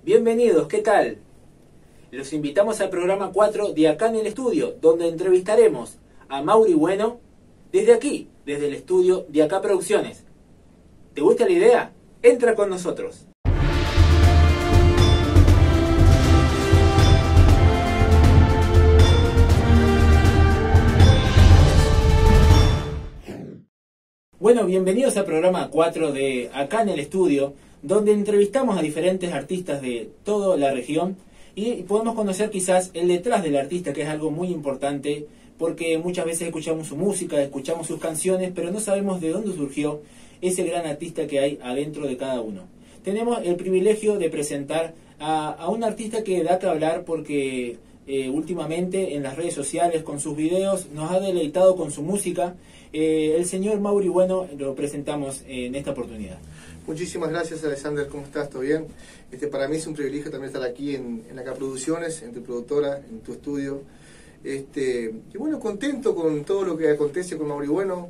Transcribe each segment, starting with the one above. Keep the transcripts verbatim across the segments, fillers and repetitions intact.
Bienvenidos, ¿qué tal? Los invitamos al programa cuatro de Acá en el Estudio, donde entrevistaremos a Mauri Bueno desde aquí, desde el estudio de Acá Producciones. ¿Te gusta la idea? Entra con nosotros. Bueno, bienvenidos al programa cuatro de Acá en el Estudio, donde entrevistamos a diferentes artistas de toda la región y podemos conocer quizás el detrás del artista, que es algo muy importante, porque muchas veces escuchamos su música, escuchamos sus canciones, pero no sabemos de dónde surgió ese gran artista que hay adentro de cada uno. Tenemos el privilegio de presentar a, a un artista que da que hablar porque eh, últimamente en las redes sociales con sus videos nos ha deleitado con su música. Eh, el señor Mauri Bueno lo presentamos en esta oportunidad. Muchísimas gracias, Alexander. ¿Cómo estás? ¿Todo bien? Este, para mí es un privilegio también estar aquí en, en Acá Producciones, en tu productora, en tu estudio. Este, y bueno, contento con todo lo que acontece con Mauri Bueno,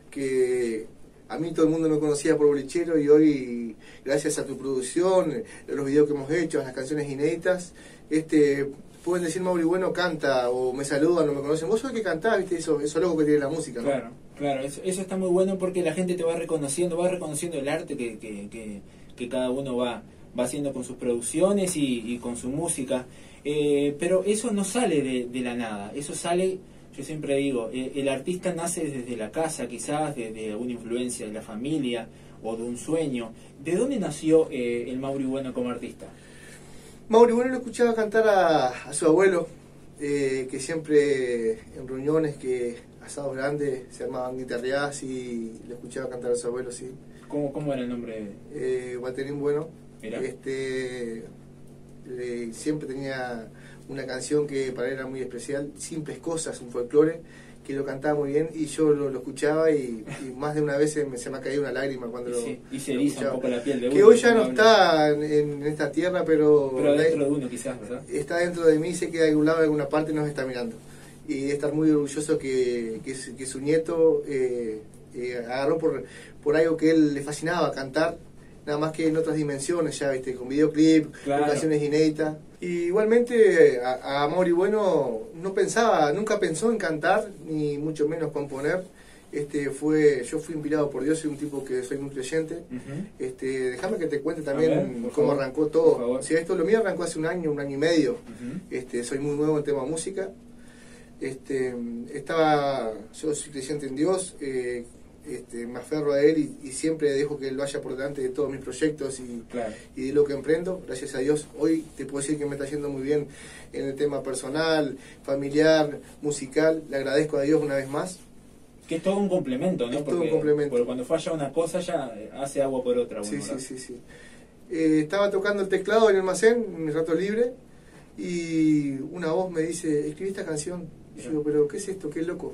que a mí todo el mundo me conocía por bolichero y hoy, gracias a tu producción, los videos que hemos hecho, las canciones inéditas, este, pueden decir Mauri Bueno canta o me saludan o me conocen. Vos sos el que cantás, ¿viste? Eso, eso loco que tiene la música, ¿no? Claro, claro, eso, eso está muy bueno porque la gente te va reconociendo, va reconociendo el arte que, que, que, que cada uno va, va haciendo con sus producciones y, y con su música. Eh, pero eso no sale de, de la nada, eso sale, yo siempre digo, eh, el artista nace desde la casa, quizás desde una influencia de la familia o de un sueño. ¿De dónde nació eh, el Mauri Bueno como artista? Mauri Bueno lo escuchaba cantar a, a su abuelo, eh, que siempre en reuniones, que asados grandes, se armaban guitarreadas y lo escuchaba cantar a su abuelo, sí. ¿Cómo, cómo era el nombre? Eh, Walterín Bueno. Mirá. Este, le, siempre tenía una canción que para él era muy especial, Simples Cosas, un folclore, que lo cantaba muy bien y yo lo, lo escuchaba y, y más de una vez se me, se me ha caído una lágrima cuando lo, sí, y se lo eriza un poco la piel de uno. Que hoy ya no está en, en esta tierra, pero, pero dentro de uno quizás, ¿verdad? Está dentro de mí, sé que de algún lado, de alguna parte nos está mirando. Y de estar muy orgulloso que, que, que su nieto eh, eh, agarró por, por algo que él le fascinaba, cantar, nada más que en otras dimensiones ya, ¿viste? Con videoclip, claro, con canciones inéditas. Y igualmente a, a Mauri Bueno no pensaba, nunca pensó en cantar, ni mucho menos componer. Este fue, yo fui inspirado por Dios, soy un tipo que soy muy creyente. Uh-huh. Este, déjame que te cuente también ver, cómo favor, arrancó todo. Si esto lo mío arrancó hace un año, un año y medio. Uh-huh. Este, soy muy nuevo en tema de música. Este, estaba, yo soy creyente en Dios. Eh, Este, me aferro a él y, y siempre dejo que él vaya por delante de todos mis proyectos y, claro, y de lo que emprendo. Gracias a Dios hoy te puedo decir que me está yendo muy bien en el tema personal, familiar, musical. Le agradezco a Dios una vez más. Que es todo un complemento, ¿no? Es porque, todo un complemento. Porque cuando falla una cosa ya hace agua por otra. Sí, bueno, sí, sí, sí. Eh, estaba tocando el teclado en el almacén, en mi rato libre, y una voz me dice, escribí esta canción. Y yo digo, pero ¿qué es esto? ¿Qué loco?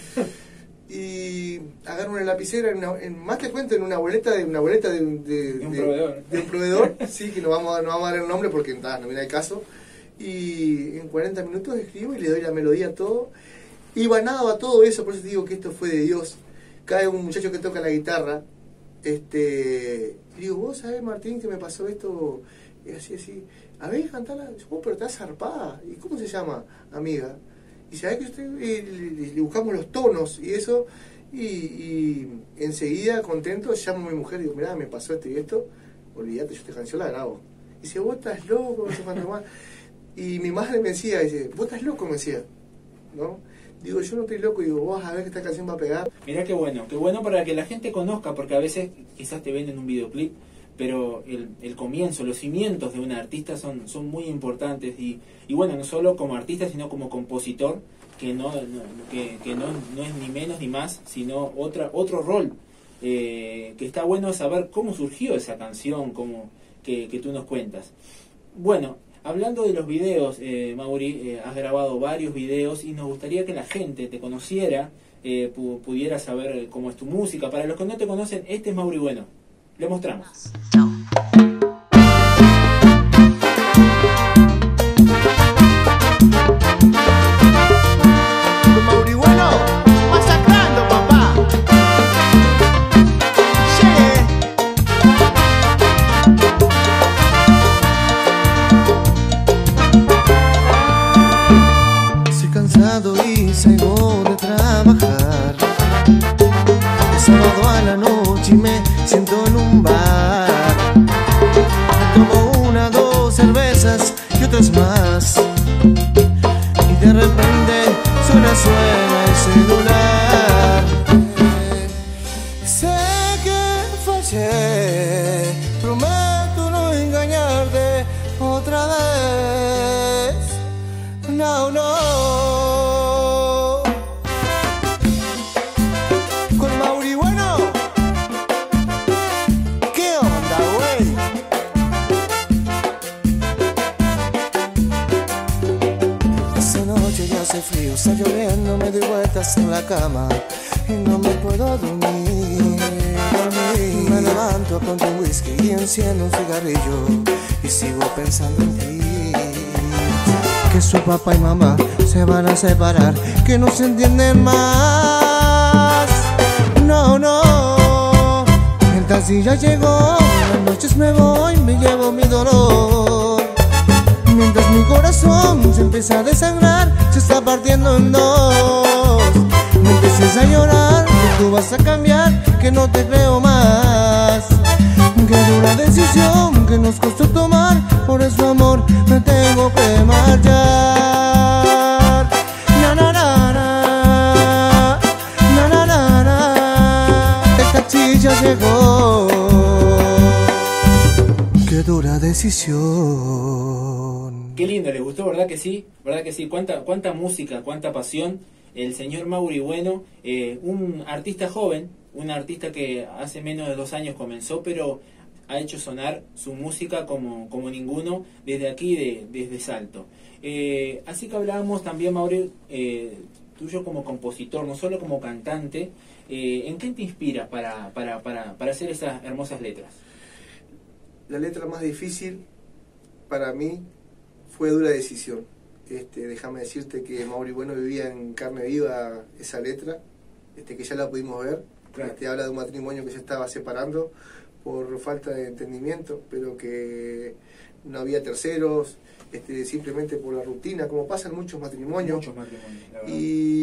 Y agarro una lapicera, en una, en, más te cuento, en una boleta de una boleta de, de, de un de, proveedor, de un proveedor sí, que no vamos, a, no vamos a dar el nombre porque nah, no viene el caso. Y en cuarenta minutos escribo y le doy la melodía a todo. Y banado a todo eso, por eso te digo que esto fue de Dios. Cae un muchacho que toca la guitarra, este, y digo, vos sabés, Martín, que me pasó esto, y así, así. A ver, cantala. Oh, pero estás zarpada. ¿Y cómo se llama, amiga? Y sabés que usted, y le, le buscamos los tonos y eso, y, y enseguida contento llamo a mi mujer y digo, mirá, me pasó esto y esto, olvídate, yo esta canción la grabo. Y dice, vos estás loco, no sé cuánto más. Y mi madre me decía, dice, vos estás loco, me decía, ¿no? Digo, yo no estoy loco, digo, vos vas a ver que esta canción va a pegar. Mirá qué bueno, qué bueno para que la gente conozca, porque a veces quizás te ven en un videoclip, pero el, el comienzo, los cimientos de un artista son, son muy importantes y, y bueno, no solo como artista, sino como compositor, que no, no que, que no, no es ni menos ni más, sino otra, otro rol, eh, que está bueno saber cómo surgió esa canción, cómo, que, que tú nos cuentas. Bueno, hablando de los videos, eh, Mauri, eh, has grabado varios videos y nos gustaría que la gente te conociera, eh, pu pudiera saber cómo es tu música. Para los que no te conocen, este es Mauri Bueno. Le mostramos. Chao. Mauri Bueno, masacrando, papá. Yeah. encuentres más. Y de repente suena, suena el celular. Sé que fallé, prometo no engañarte otra vez. No, no. Con Mauri Bueno. ¿Qué onda, güey? Esa noche ya hace frío, está lloviendo, me doy vueltas en la cama y no me puedo dormir, dormir. Me levanto, pongo un whisky y enciendo un cigarrillo y sigo pensando en ti. Que su papá y mamá se van a separar, que no se entienden más. No, no, el taxi ya llegó, las noches me voy, me llevo mi dolor. Mientras mi corazón se empieza a desangrar, se está partiendo en dos. No empieces a llorar, que tú vas a cambiar, que no te creo más. Qué dura decisión que nos costó tomar, por eso amor me tengo que marchar. Na na na na, na na na na. El taxi ya llegó. Qué dura decisión. Qué lindo, ¿les gustó? ¿Verdad que sí? ¿Verdad que sí? Cuánta, cuánta música, cuánta pasión. El señor Mauri Bueno, eh, un artista joven, un artista que hace menos de dos años comenzó, pero ha hecho sonar su música como, como ninguno desde aquí, de, desde Salto. Eh, así que hablábamos también, Mauri, eh, tuyo como compositor, no solo como cantante. Eh, ¿En qué te inspiras para, para, para, para hacer esas hermosas letras? La letra más difícil para mí fue Dura Decisión. Este, déjame decirte que Mauri Bueno vivía en carne viva esa letra, este, que ya la pudimos ver. Claro. Este, habla de un matrimonio que se estaba separando por falta de entendimiento, pero que no había terceros, este, simplemente por la rutina, como pasa en muchos matrimonios. Muchos matrimonios, la verdad.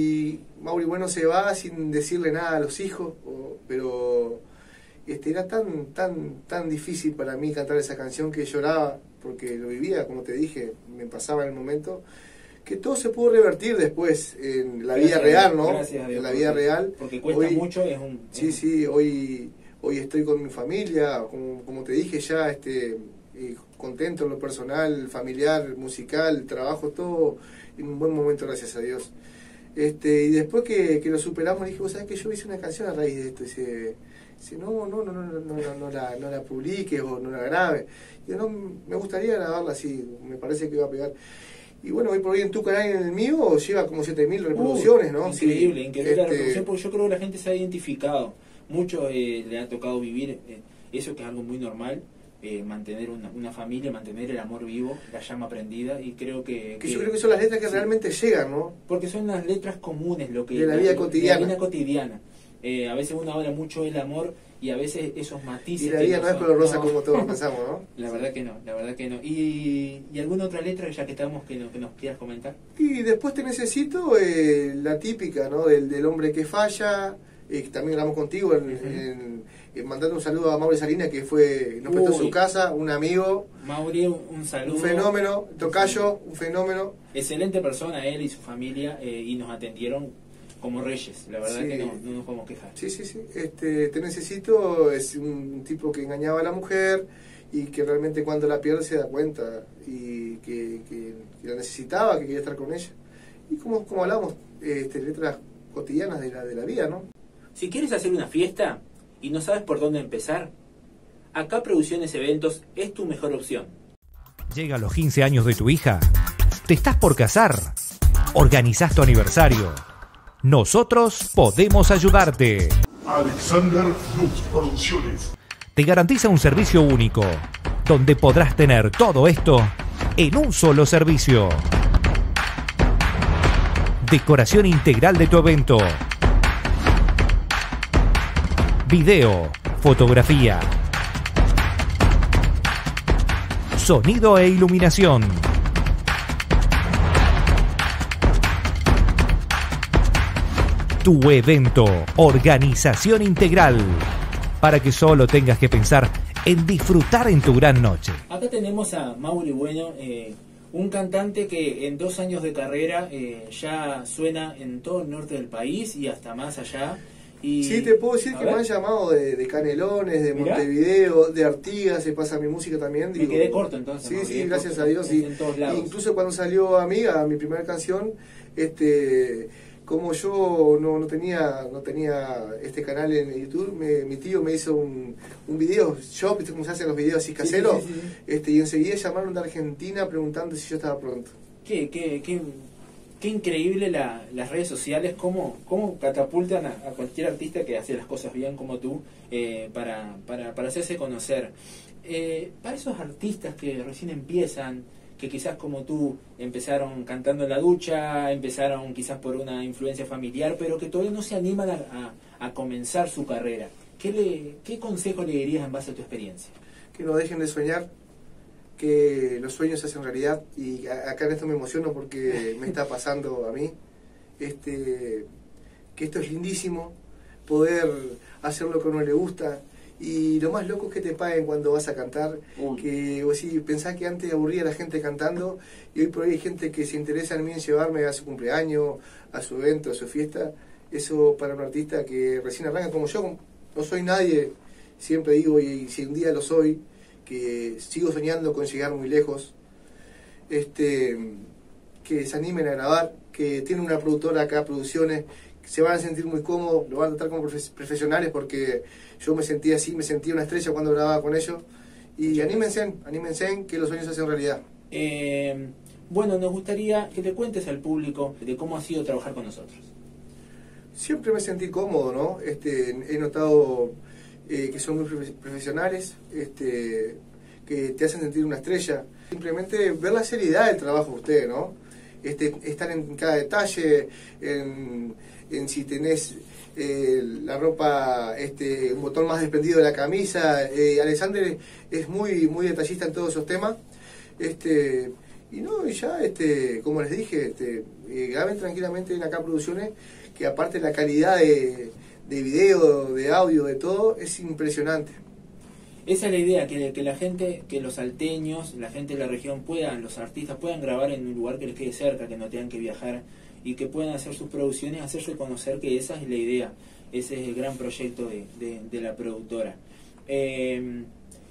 Y Mauri Bueno se va sin decirle nada a los hijos, o, pero este, era tan, tan, tan difícil para mí cantar esa canción que lloraba, porque lo vivía, como te dije, me pasaba en el momento, que todo se pudo revertir después en la vida real, ¿no? Gracias a Dios, en la vida real. Porque cuesta hoy, mucho, es un... Sí, es... sí, hoy, hoy estoy con mi familia, como, como te dije ya, este, eh, contento en lo personal, familiar, musical, trabajo, todo en un buen momento, gracias a Dios. Este, y después que, que lo superamos, dije, vos sabés que yo hice una canción a raíz de esto, y dice, dice no, no, no, no, no, no, no, no, la, no la publiques o no la grabes. Yo no, me gustaría grabarla así, me parece que va a pegar. Y bueno, hoy por hoy en tu canal y en el mío lleva como siete mil reproducciones, ¿no? Increíble, sí, increíble este... la reproducción, porque yo creo que la gente se ha identificado. Mucho eh, le ha tocado vivir eh, eso, que es algo muy normal, eh, mantener una, una familia, mantener el amor vivo, la llama prendida, y creo que... Que, que yo creo que son las letras que sí, realmente llegan, ¿no? Porque son las letras comunes, lo que... De la vida lo, cotidiana. De la vida cotidiana. Eh, a veces uno habla mucho del amor y a veces esos matices... Y la vida no es color rosa, no, como todos pensamos, ¿no? La verdad que no, la verdad que no. ¿Y, y alguna otra letra, ya que estamos, que, no, que nos quieras comentar? Y después te necesito eh, la típica, ¿no? Del, del hombre que falla, eh, que también grabamos contigo, en, uh-huh. en, en, mandando un saludo a Mauri Salinas, que fue nos prestó su casa, un amigo. Mauri, un saludo. Un fenómeno, tocayo, un fenómeno. Excelente persona, él y su familia, eh, y nos atendieron como reyes, la verdad, sí, que no, no nos podemos quejar. Sí, sí, sí. Este, te necesito, es un tipo que engañaba a la mujer y que realmente cuando la pierde se da cuenta y que, que, que la necesitaba, que quería estar con ella. Y como, como hablamos, este, letras cotidianas de la, de la vida, ¿no? Si quieres hacer una fiesta y no sabes por dónde empezar, acá Producciones Eventos es tu mejor opción. Llega a los quince años de tu hija, te estás por casar, organizás tu aniversario. Nosotros podemos ayudarte. Alexander Luz Producciones te garantiza un servicio único, donde podrás tener todo esto en un solo servicio. Decoración integral de tu evento. Video, fotografía, sonido e iluminación. Tu evento, organización integral, para que solo tengas que pensar en disfrutar en tu gran noche. Acá tenemos a Mauri Bueno, eh, Un cantante que en dos años de carrera eh, ya suena en todo el norte del país y hasta más allá. Y, sí, te puedo decir que ver. me han llamado de, de Canelones, de Mirá. Montevideo, de Artigas, se pasa mi música también. Me Digo, quedé corto entonces. Sí, ¿no? sí, Quedé gracias corto a Dios. en, Sí. en todos lados. Incluso cuando salió Amiga, mi primera canción, este, como yo no, no tenía no tenía este canal en YouTube, me, mi tío me hizo un, un video, yo, ¿viste cómo se hacen los videos así caseros? Sí, sí, sí, sí. Este, y enseguida llamaron de Argentina preguntando si yo estaba pronto. Qué, qué, qué, qué increíble la, las redes sociales, cómo, cómo catapultan a, a cualquier artista que hace las cosas bien como tú eh, para, para, para hacerse conocer. Eh, para esos artistas que recién empiezan, que quizás como tú empezaron cantando en la ducha, empezaron quizás por una influencia familiar, pero que todavía no se animan a, a, a comenzar su carrera, ¿qué, le, ¿qué consejo le dirías en base a tu experiencia? Que no dejen de soñar, que los sueños se hacen realidad, y a, acá en esto me emociono porque me está pasando a mí, este, que esto es lindísimo, poder hacer lo que a uno le gusta, y lo más loco es que te paguen cuando vas a cantar. Uy. Que vos sí, pensás que antes aburría a la gente cantando, y hoy por hoy hay gente que se interesa en mí en llevarme a su cumpleaños, a su evento, a su fiesta. Eso para un artista que recién arranca como yo, no soy nadie, siempre digo, y si un día lo soy, que sigo soñando con llegar muy lejos, este, que se animen a grabar, que tienen una productora acá, Producciones, que se van a sentir muy cómodos, lo van a tratar como profesionales, porque yo me sentía así, me sentía una estrella cuando grababa con ellos, y anímense, anímense, que los sueños se hacen realidad. Eh, bueno, nos gustaría que te cuentes al público de cómo ha sido trabajar con nosotros. Siempre me sentí cómodo, ¿no? Este, he notado eh, que son muy profesionales, este, que te hacen sentir una estrella. Simplemente ver la seriedad del trabajo de usted, ¿no? Este, estar en cada detalle, en, en si tenés eh, la ropa, este, un botón más desprendido de la camisa. Eh, Alexander es muy, muy detallista en todos esos temas. Este, y no, y ya, este, como les dije, este, eh, graben tranquilamente en acá Producciones, que aparte la calidad de, de video, de audio, de todo, es impresionante. Esa es la idea, que, que la gente, que los salteños, la gente de la región puedan, los artistas puedan grabar en un lugar que les quede cerca, que no tengan que viajar, y que puedan hacer sus producciones, hacerse conocer, que esa es la idea, ese es el gran proyecto de, de, de la productora. Eh,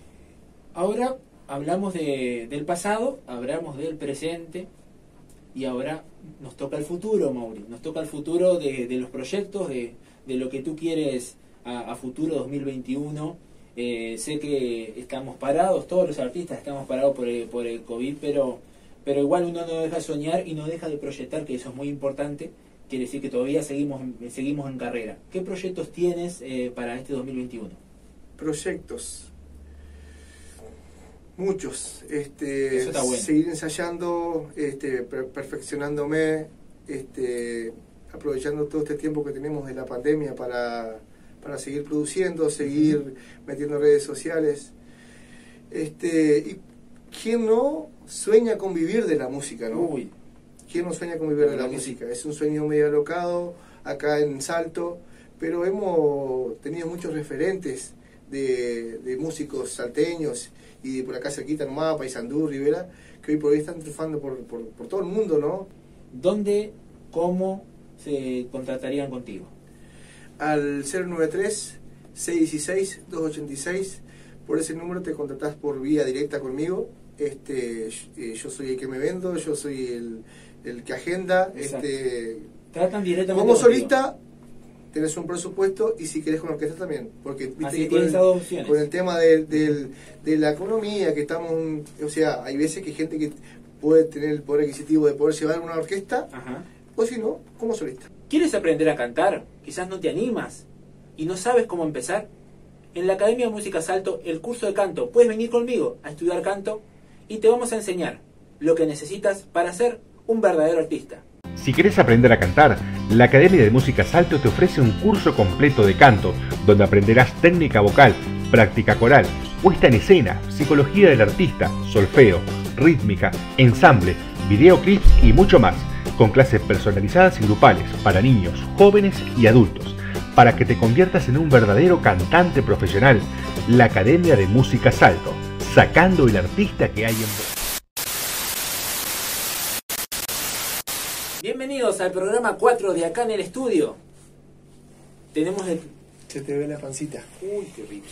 ahora hablamos de, del pasado, hablamos del presente, y ahora nos toca el futuro, Mauri, nos toca el futuro de, de los proyectos, de, de lo que tú quieres a, a futuro dos mil veintiuno. Eh, sé que estamos parados, todos los artistas estamos parados por el, por el COVID, pero, pero igual uno no deja de soñar y no deja de proyectar, que eso es muy importante. Quiere decir que todavía seguimos, seguimos en carrera. ¿Qué proyectos tienes eh, para este dos mil veintiuno? Proyectos. Muchos. Este, Eso está bueno. Seguir ensayando, este, per perfeccionándome, este, aprovechando todo este tiempo que tenemos de la pandemia para, para seguir produciendo, seguir uh-huh. metiendo redes sociales. Este, y ¿quién no sueña con vivir de la música, no? Uy. ¿Quién no sueña con vivir de la música? Es un sueño medio alocado acá en Salto, pero hemos tenido muchos referentes de, de músicos salteños y por acá cerquita nomás, Paysandú, Rivera, que hoy por hoy están triunfando por, por, por todo el mundo, ¿no? ¿Dónde, cómo se contratarían contigo? Al cero nueve tres, seis uno seis, dos ocho seis, por ese número te contratás por vía directa conmigo. Este, yo soy el que me vendo, yo soy el, el que agenda. Este, Tratan directamente como contigo. solista tenés un presupuesto, y si querés con orquesta también, porque viste Así que tienes con, esas dos el, opciones. con el tema de, de, de la economía que estamos, o sea, hay veces que hay gente que puede tener el poder adquisitivo de poder llevar una orquesta. Ajá. O si no, como solista. ¿Quieres aprender a cantar? Quizás no te animas y no sabes cómo empezar. En la Academia de Música Salto, el curso de canto, puedes venir conmigo a estudiar canto y te vamos a enseñar lo que necesitas para ser un verdadero artista. Si querés aprender a cantar, la Academia de Música Salto te ofrece un curso completo de canto, donde aprenderás técnica vocal, práctica coral, puesta en escena, psicología del artista, solfeo, rítmica, ensamble, videoclips y mucho más, con clases personalizadas y grupales para niños, jóvenes y adultos, para que te conviertas en un verdadero cantante profesional. La Academia de Música Salto, sacando el artista que hay en vos. Bienvenidos al programa cuatro de Acá en el Estudio. Tenemos el... Se te ve la pancita. Uy, qué horrible.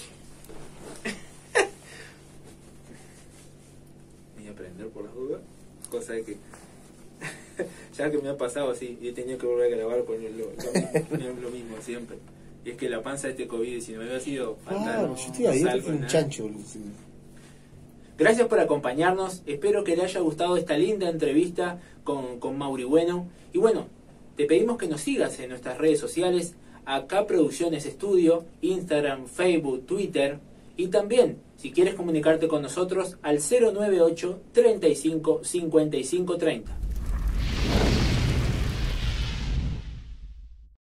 Voy a aprender por las dudas. Cosa de que... ya que me ha pasado así, y he tenido que volver a grabar con lo, lo, lo, lo mismo siempre. Y es que la panza de este COVID diecinueve ha sido fatal. Claro, yo estoy ahí, no estoy salgo, un nada. chancho, boludo. Gracias por acompañarnos, espero que le haya gustado esta linda entrevista con, con Mauri Bueno. Y bueno, te pedimos que nos sigas en nuestras redes sociales, Acá Producciones Estudio, Instagram, Facebook, Twitter. Y también, si quieres comunicarte con nosotros, al cero nueve ocho, treinta y cinco, cincuenta y cinco, treinta.